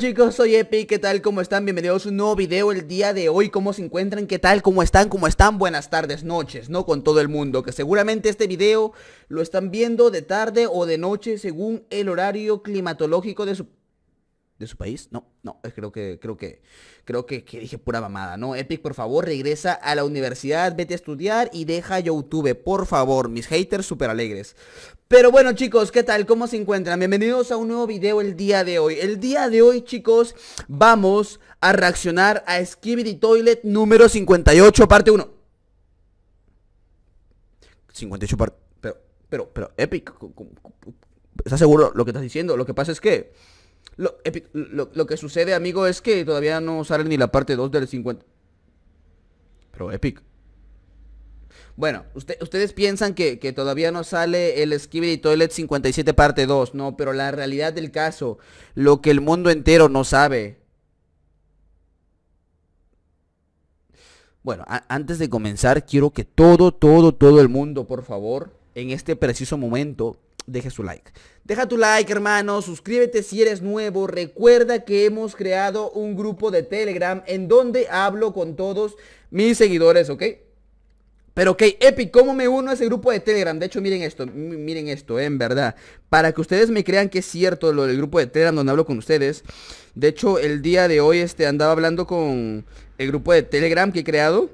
Chicos, soy Epic, ¿qué tal? ¿Cómo están? Bienvenidos a un nuevo video el día de hoy. ¿Cómo se encuentran? ¿Qué tal? ¿Cómo están? ¿Cómo están? Buenas tardes, noches, ¿no? Con todo el mundo, que seguramente este video lo están viendo de tarde o de noche según el horario climatológico de su país. No, creo que dije pura mamada, ¿no? Epic, por favor, regresa a la universidad, vete a estudiar y deja YouTube, por favor, mis haters súper alegres. Pero bueno, chicos, ¿qué tal? ¿Cómo se encuentran? Bienvenidos a un nuevo video el día de hoy. El día de hoy, chicos, vamos a reaccionar a Skibidi Toilet número 58, parte 1. 58 parte... Pero, Epic, ¿estás seguro lo que estás diciendo? Lo que pasa es que... Lo que sucede, amigo, es que todavía no sale ni la parte 2 del 50. Pero Epic. Bueno, ustedes piensan que todavía no sale el Skibidi Toilet 57 parte 2, no, pero la realidad del caso, lo que el mundo entero no sabe. Bueno, antes de comenzar, quiero que todo el mundo, por favor, en este preciso momento, deje su like. Deja tu like, hermano, suscríbete si eres nuevo. Recuerda que hemos creado un grupo de Telegram en donde hablo con todos mis seguidores, ¿ok? Pero ok, Epic, ¿cómo me uno a ese grupo de Telegram? De hecho, miren esto, en verdad. Para que ustedes me crean que es cierto lo del grupo de Telegram donde hablo con ustedes. De hecho, el día de hoy andaba hablando con el grupo de Telegram que he creado.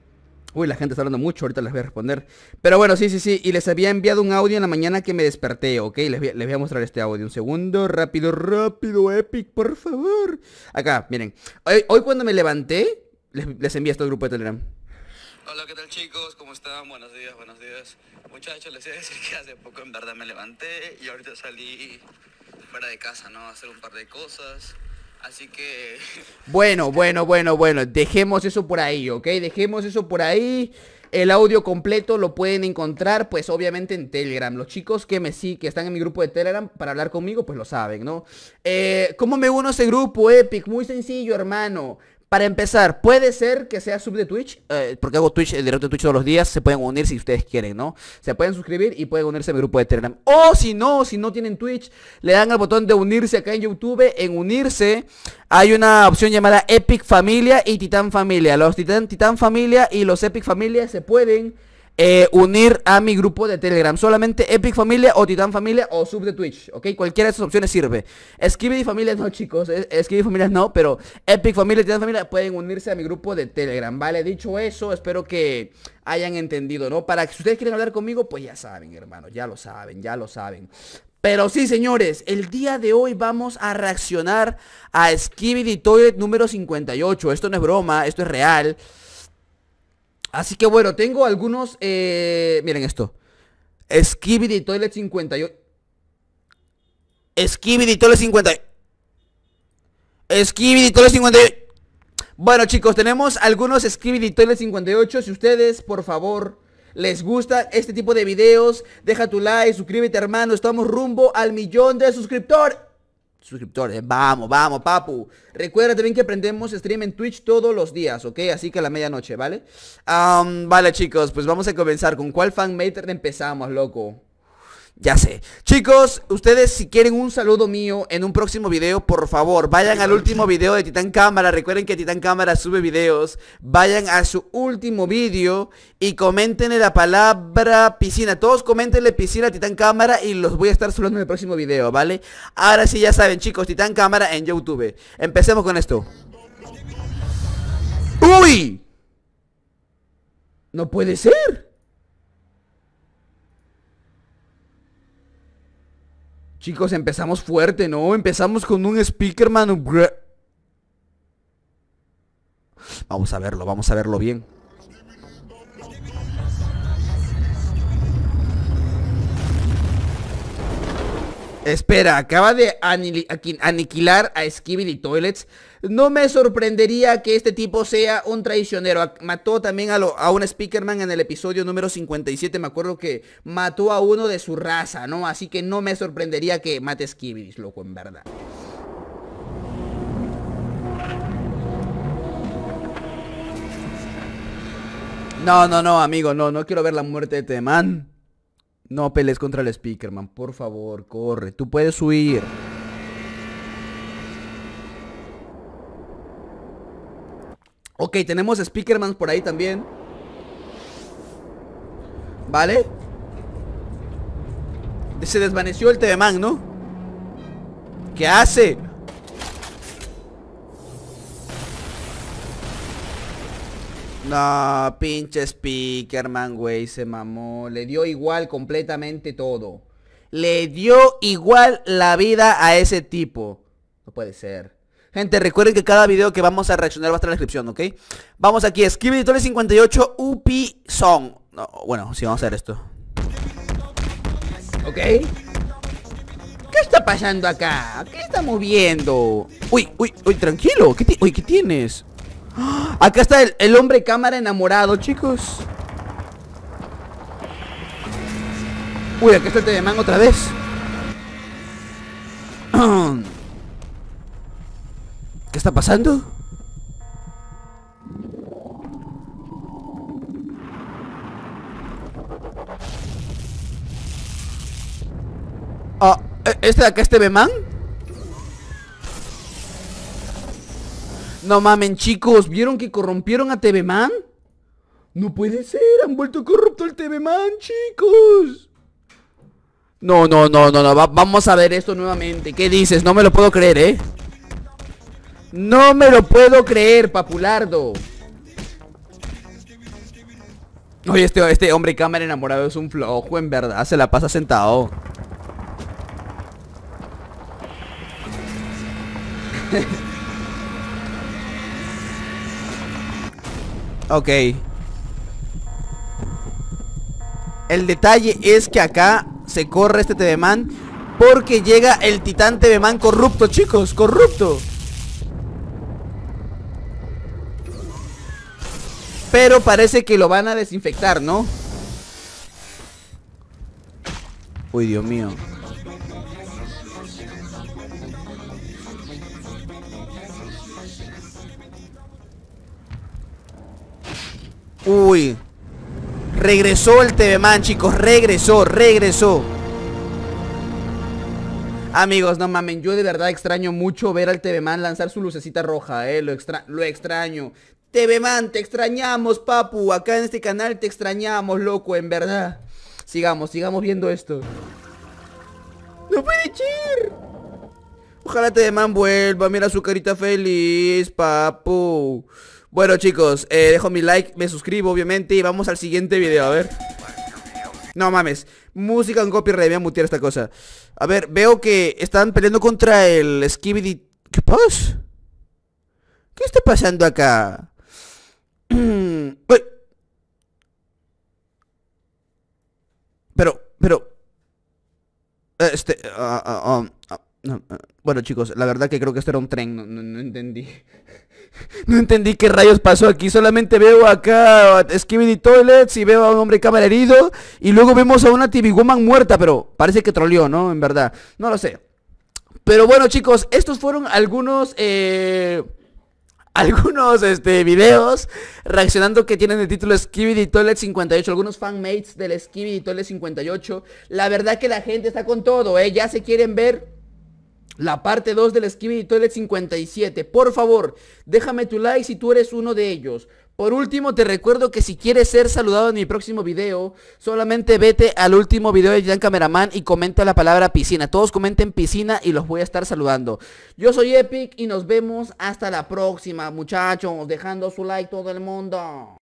Uy, la gente está hablando mucho, ahorita les voy a responder. Pero bueno, sí, y les había enviado un audio en la mañana que me desperté, ¿ok? Les voy a mostrar este audio, un segundo, rápido, Epic, por favor. Acá, miren, hoy cuando me levanté, les envié esto al grupo de Telegram. Hola, ¿qué tal, chicos? ¿Cómo están? Buenos días. Muchachos, les iba a decir que hace poco en verdad me levanté y ahorita salí fuera de casa, ¿no? A hacer un par de cosas. Así que... Bueno, dejemos eso por ahí, ¿ok? Dejemos eso por ahí. El audio completo lo pueden encontrar, pues, obviamente en Telegram. Los chicos que están en mi grupo de Telegram para hablar conmigo, pues lo saben, ¿no? ¿Cómo me uno a ese grupo, Epic? Muy sencillo, hermano. Para empezar, puede ser que sea sub de Twitch, porque hago Twitch, el directo de Twitch todos los días. Se pueden unir si ustedes quieren, ¿no? Se pueden suscribir y pueden unirse a mi grupo de Telegram. O si no tienen Twitch, le dan al botón de unirse acá en YouTube. En unirse hay una opción llamada Epic Familia y Titán Familia. Los Titán Familia y los Epic Familia se pueden unir a mi grupo de Telegram. Solamente Epic Familia o Titán Familia o sub de Twitch, ¿ok? Cualquiera de esas opciones sirve. Skibidi Familia no, chicos, Skibidi Familia no, pero Epic Familia y Titán Familia pueden unirse a mi grupo de Telegram, ¿vale? Dicho eso, espero que hayan entendido, ¿no? Para que si ustedes quieren hablar conmigo, pues ya saben, hermano, ya lo saben. Pero sí, señores, el día de hoy vamos a reaccionar a Skibidi Toilet número 58. Esto no es broma, esto es real. Así que bueno, tengo algunos, miren esto. Skibidi Toilet 58. Skibidi Toilet 58. Skibidi Toilet 58. Bueno, chicos, tenemos algunos Skibidi Toilet 58. Si ustedes, por favor, les gusta este tipo de videos, deja tu like, suscríbete, hermano. Estamos rumbo al 1.000.000 de suscriptores. Vamos, papu. Recuerda también que aprendemos stream en Twitch todos los días, ¿ok? Así que a la medianoche, ¿vale? Vale, chicos, pues vamos a comenzar. ¿Con cuál fanmate empezamos, loco? Ya sé. Chicos, ustedes si quieren un saludo mío en un próximo video, por favor, vayan al último video de Titán Cámara. Recuerden que Titán Cámara sube videos. Vayan a su último video y coméntenle la palabra piscina. Todos coméntenle piscina a Titán Cámara y los voy a estar saludando en el próximo video, ¿vale? Ahora sí, ya saben, chicos, Titán Cámara en YouTube. Empecemos con esto. ¡Uy! No puede ser. Chicos, empezamos fuerte, ¿no? Empezamos con un speaker, mano. Vamos a verlo bien. Espera, acaba de aniquilar a Skibidi Toilets. No me sorprendería que este tipo sea un traicionero. Mató también a un Speakerman en el episodio número 57. Me acuerdo que mató a uno de su raza, ¿no? Así que no me sorprendería que mate a Skibidi, loco, en verdad. No, amigo, no quiero ver la muerte de este man. No pelees contra el Speakerman, por favor, corre. Tú puedes huir. Ok, tenemos Speakerman por ahí también. ¿Vale? Se desvaneció el TV-Man, ¿no? ¿Qué hace? No, pinche Speakerman, güey, se mamó. Le dio igual completamente todo. Le dio igual la vida a ese tipo. No puede ser. Gente, recuerden que cada video que vamos a reaccionar va a estar en la descripción, ¿ok? Vamos aquí, Skibidi Toilet 58 UP Song. No, bueno, sí, vamos a hacer esto. ¿Ok? ¿Qué está pasando acá? ¿Qué estamos viendo? Uy, uy, uy, tranquilo. Uy, ¿qué tienes? Acá está el hombre cámara enamorado, chicos. Uy, acá está el TV-Man otra vez. ¿Qué está pasando? ¿Este de acá es TV-Man? No mamen, chicos, ¿vieron que corrompieron a TV-Man? No puede ser, han vuelto corrupto al TV-Man, chicos. No, vamos a ver esto nuevamente. ¿Qué dices? No me lo puedo creer, ¿eh? No me lo puedo creer, Papulardo. Oye, este hombre cámara enamorado es un flojo, en verdad. Se la pasa sentado. Ok. El detalle es que acá se corre este TV-Man porque llega el titán TV-Man corrupto, chicos, corrupto. Pero parece que lo van a desinfectar, ¿no? Uy, Dios mío. Uy. Regresó el TV-Man, chicos, regresó. Amigos, no mamen, yo de verdad extraño mucho ver al TV-Man lanzar su lucecita roja, lo extraño. TV-Man, te extrañamos, papu, acá en este canal te extrañamos, loco, en verdad. Sigamos viendo esto. ¡No puede ser! Ojalá TV-Man vuelva, mira su carita feliz, papu. Bueno, chicos, dejo mi like, me suscribo obviamente y vamos al siguiente video, a ver. No mames, música con copyright, voy a mutear esta cosa. A ver, veo que están peleando contra el Skibidi. ¿Qué pasa? ¿Qué está pasando acá? Pero bueno, chicos, la verdad que creo que esto era un tren. No entendí. No entendí qué rayos pasó aquí. Solamente veo acá a Skibidi Toilets y veo a un hombre cámara herido. Y luego vemos a una TV Woman muerta, pero parece que troleó, ¿no? En verdad, no lo sé. Pero bueno, chicos, estos fueron algunos videos reaccionando que tienen el título Skibidi Toilet 58. Algunos fanmates del Skibidi Toilet 58. La verdad que la gente está con todo, ya se quieren ver la parte 2 del Skibidi Toilet 57. Por favor, déjame tu like si tú eres uno de ellos. Por último, te recuerdo que si quieres ser saludado en mi próximo video, solamente vete al último video de Jan Cameraman y comenta la palabra piscina. Todos comenten piscina y los voy a estar saludando. Yo soy Epic y nos vemos hasta la próxima, muchachos. Dejando su like todo el mundo.